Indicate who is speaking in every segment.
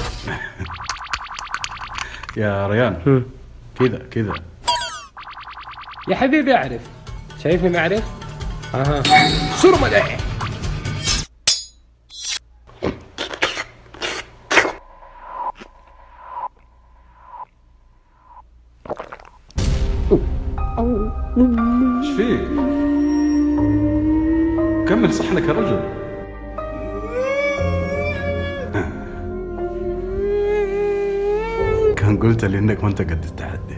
Speaker 1: يا ريان كذا
Speaker 2: يا حبيبي اعرف، شايفني ما اعرف؟ اها سرمة الايه.
Speaker 1: ايش فيك؟ كمل صحنك يا رجل. كان قلت لي انك ما انت قد التحدي.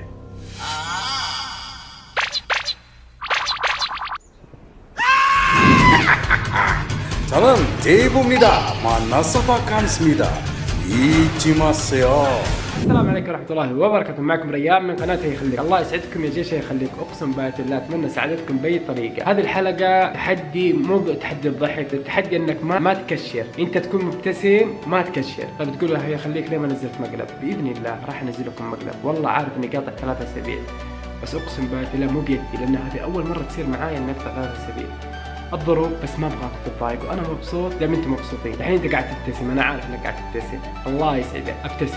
Speaker 3: 저는 데이브입니다. 만나서 반갑습니다. 잊지 마세요.
Speaker 2: السلام عليكم ورحمة الله وبركاته. معكم ريان من قناة يخليك. الله يسعدكم يا جيش يخليك، اقسم بالله اتمنى سعادتكم باي طريقة. هذه الحلقة تحدي، مو تحدي الضحك، التحدي انك ما تكشر، انت تكون مبتسم ما تكشر. طيب تقول له يخليك ليه ما نزلت مقلب؟ باذن الله راح انزل لكم مقلب، والله عارف اني قاطع 3 أسابيع، بس اقسم بالله مو بيدي، لان هذه اول مرة تصير معايا اني اقطع 3 أسابيع. الظروف، بس ما ابغاك تتضايق وانا مبسوط دام انتم مبسوطين. الحين انت قاعد تبتسم، انا عارف انك قاعد تبتسم، الله يسعدك. ابتسم،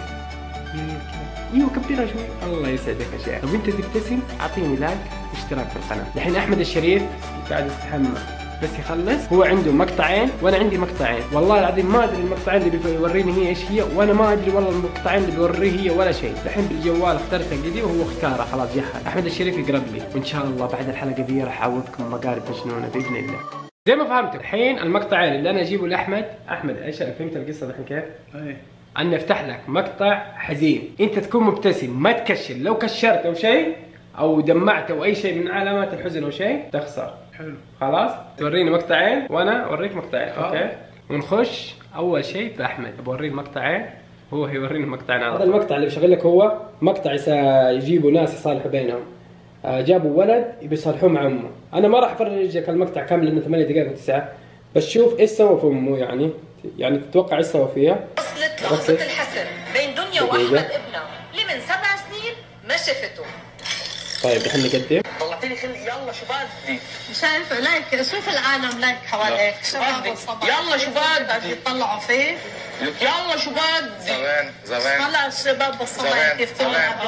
Speaker 2: ايوه كبرها شوي، الله يسعدك يا شيخ. طب انت تبتسم اعطيني لايك واشتراك في القناه. الحين احمد الشريف قاعد يستحمى، بس يخلص هو عنده مقطعين وانا عندي مقطعين، والله العظيم ما ادري المقطعين اللي بيوريني هي ايش هي، وانا ما ادري والله المقطعين اللي بيوريه هي ولا شيء. الحين بالجوال اخترته قدي وهو اختاره خلاص جهز. احمد الشريف يقرب لي، وان شاء الله بعد الحلقه دي راح اعوضكم مقالب مجنونه باذن الله. زي ما فهمتوا الحين المقطعين اللي انا اجيبه لاحمد. احمد ايش فهمت القصه الحين كيف؟ اي اني افتح لك مقطع حزين، انت تكون مبتسم ما تكشر، لو كشرت او شيء او دمعت او اي شيء من علامات الحزن او شيء تخسر. حلو خلاص، توريني مقطعين وانا اوريك مقطعين. اوكي، ونخش اول شيء باحمد، بوريه المقطعين هو هيوريني المقطعين. هذا المقطع اللي بشغل لك هو مقطع يجيبوا ناس يصالحوا بينهم. جابوا ولد يبي يصالحوه مع امه. انا ما راح افرجك المقطع كامل لانه 8 دقائق و9، بس شوف ايش سوى في امه. يعني تتوقع ايش سوى فيها؟ وصلت لحظة الحسم بين دنيا واحمد ابنها اللي من 7 سنين ما شافته. طيب الحين نقدم.
Speaker 4: طلعتيني خلق، يلا شو بدي؟
Speaker 5: مش عارفه لايك، شوف العالم لايك حواليك، شباب والصباح
Speaker 4: يلا شو بدي؟
Speaker 5: يطلعوا فيه.
Speaker 4: يلا شو بدي؟
Speaker 5: زمان طلع الشباب والصباح كيف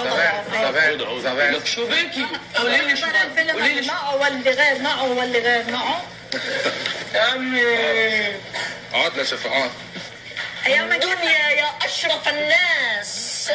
Speaker 4: زمان لك شو بكي؟ قولي لي شو بدي؟ قولي لي
Speaker 5: معه واللي غير معه واللي غير معه.
Speaker 4: يا امي اقعد لشفقات
Speaker 5: ايام الدنيا يا اشرف الناس.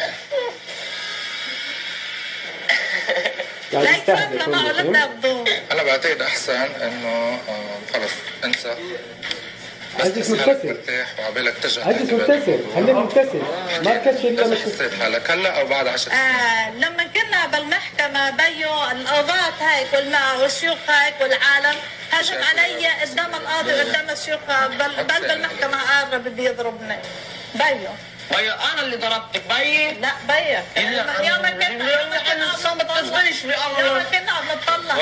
Speaker 5: لا يكرمنا ما قلنا بدون.
Speaker 4: انا بعتقد احسن انه خلص انسى،
Speaker 2: عزيز مبتسم،
Speaker 4: مرتاح وعبالك ترجع.
Speaker 2: عزيز مبتسم، خليك مبتسم ما تكشف الا
Speaker 4: مش حسيت حالك هلا او بعد 10 سنين.
Speaker 5: لما كنا بالمحكمه بيو القضاة هيك والشيوخ هيك والعالم هجم علي قدام القاضي قدام الشيوخ بل بالمحكمه قال بدي يضربني. بيو
Speaker 4: انا اللي ضربتك بيي؟
Speaker 5: لا بيك يوم ما كنا عم نطلع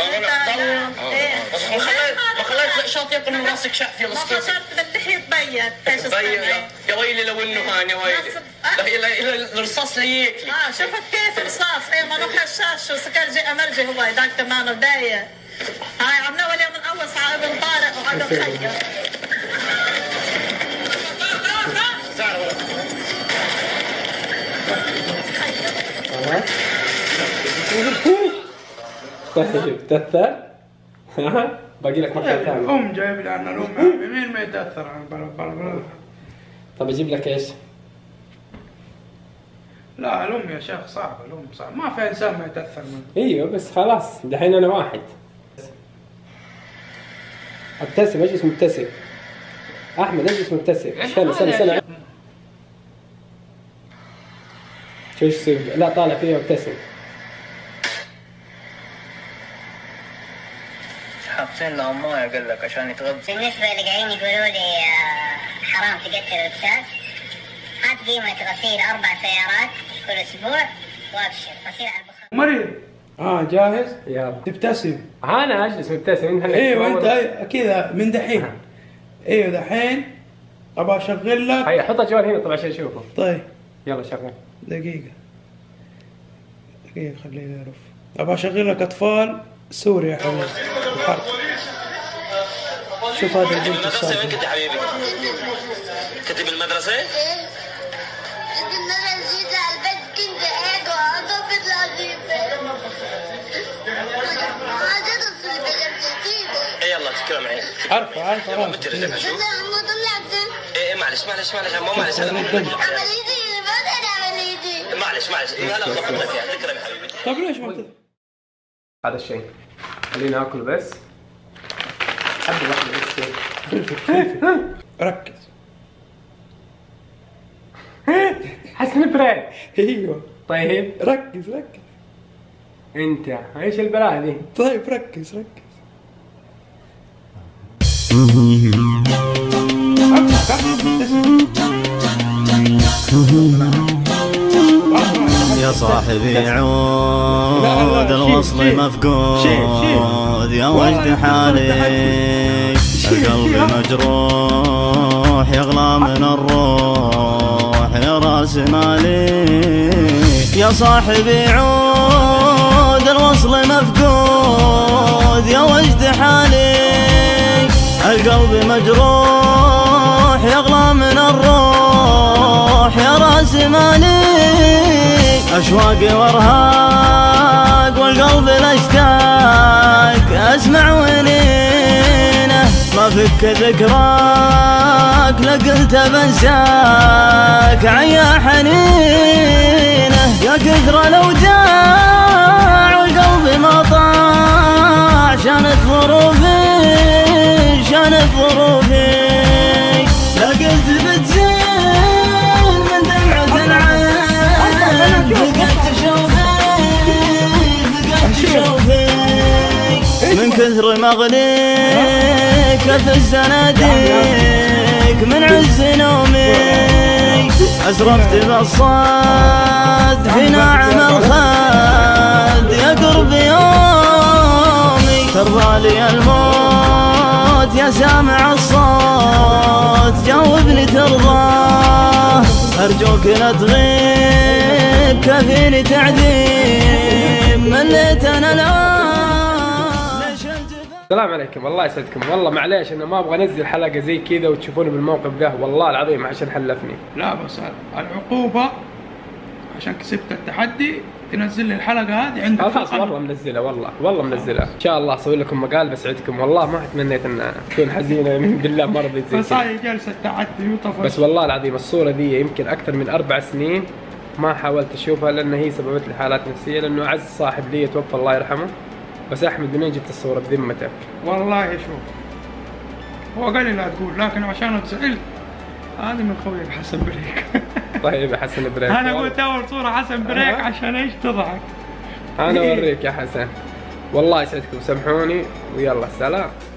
Speaker 4: ما خليت القشاط ياكل من راسك شقفي.
Speaker 5: ما فكرت باللحية بيك ايش
Speaker 4: بيي يا ويلي لو انه هان يا ويلي الرصاص ليكلي.
Speaker 5: شفت كيف رصاص؟ ما له حشاش وسكرجي امرجي هو هيداك كمان وضايق. هاي عم ناول من اول ساعة ابن طارق وهذا مخير.
Speaker 2: طيب تأثر؟ باقي لك مقطع ثاني.
Speaker 6: جايب لي انا الام، مين ما يتاثر على البلد.
Speaker 2: طب اجيب لك ايش؟
Speaker 6: لا الام يا شيخ صعبه، الام صعبه، ما في انسان ما يتاثر منه.
Speaker 2: ايوه بس خلاص دحين انا واحد. ابتسم، اجلس مبتسم. احمد اجلس مبتسم. استنى شو يصير؟ لا طالع فيها وابتسم.
Speaker 4: حاطين له مويه قال لك عشان يتغذى.
Speaker 7: بالنسبه اللي قاعدين يقولوا لي حرام تقتل الاستاذ، هات قيمه غسيل 4 سيارات كل اسبوع وابشر غسيل على البخار.
Speaker 6: مريض جاهز؟
Speaker 2: يلا
Speaker 6: تبتسم.
Speaker 2: انا اجلس مبتسم.
Speaker 6: ايوه انت كذا من دحين. ايوه دحين ابغى اشغل لك.
Speaker 2: هيا حط الجوال هنا طبعا عشان اشوفه.
Speaker 6: طيب
Speaker 2: يلا شغل.
Speaker 6: دقيقه خليني اعرف. ابغى اشغل لك اطفال سوريا يا حبيبي الحرب. شوف هذا البنت
Speaker 4: المدرسة وين كنت يا حبيبي؟ كنت بالمدرسة؟
Speaker 6: عارفه عارفه
Speaker 4: مو ايه معلش مو معلش انا معلش لا ضبط لك اياها تكرم يا حبيبي.
Speaker 6: طب ليش ما تدري؟
Speaker 2: هذا الشيء خلينا ناكل بس حبه واحده بس.
Speaker 6: ركز.
Speaker 2: حسن بريك.
Speaker 6: ايوه
Speaker 2: طيب
Speaker 6: ركز.
Speaker 2: انت ايش البلاء دي؟
Speaker 6: طيب ركز.
Speaker 8: يا صاحبي عود الوصل مفقود يا وجد حالي القلب مجروح يغلى من الروح يا راس مالي. يا صاحبي عود الوصل مفقود يا وجد حالي القلب مجروح يغلى من الروح يا راس مالي. أشواقي وارهاق والقلب الاشتاق اسمع ونينه ما فك ذكراك لقلت بنساك عيا حنينه. يا كثر الاوجاع والقلب ما طاع شانت ظروفي لقلت بتزين من دمعة العين فقدت شوفي من كثر مغليك في الزناديق من عز نومي أسرفت بالصد في ناعم الخد يا قرب يومي ترضى لي الموت يا سامع الصوت جاوبني ترضاه أرجوك لا تغيب كفيني تعذيب مليت أنا الآن.
Speaker 2: السلام عليكم الله يسعدكم. والله معليش انا ما ابغى انزل حلقه زي كذا وتشوفوني بالموقف ده والله العظيم عشان حلفني.
Speaker 6: لا بس العقوبه عشان كسبت التحدي تنزل لي الحلقه هذه عندك.
Speaker 2: خلاص والله منزلها والله منزلها ان شاء الله اسوي لكم مقال بسعدكم. والله ما تمنيت ان تكون حزينه من بالله ما رضيت زي
Speaker 6: بس هاي جلسه تحدي وطفل.
Speaker 2: بس والله العظيم الصوره دي يمكن اكثر من 4 سنين ما حاولت اشوفها لان هي سببت لي حالات نفسيه لانه اعز صاحب لي توفى الله يرحمه. بس احمد منين جبت الصوره بذمتك؟
Speaker 6: والله شوف هو قال لي لا تقول لكن عشان زعلت هذه من خويك حسن بريك.
Speaker 2: طيب يا حسن بريك
Speaker 6: انا قلت اول صوره حسن بريك عشان ايش تضحك.
Speaker 2: انا اوريك يا حسن. والله يسعدكم سامحوني ويلا سلام.